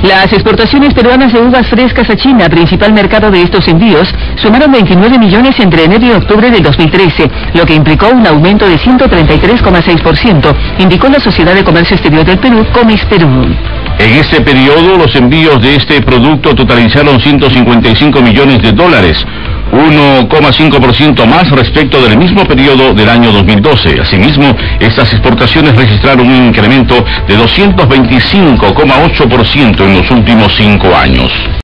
Las exportaciones peruanas de uvas frescas a China, principal mercado de estos envíos, sumaron 29 millones entre enero y octubre del 2013, lo que implicó un aumento de 133,6%, indicó la Sociedad de Comercio Exterior del Perú, Comis Perú. En este periodo, los envíos de este producto totalizaron 155 millones de dólares, 1,5% más respecto del mismo periodo del año 2012. Asimismo, estas exportaciones registraron un incremento de 225,8% en los últimos 5 años.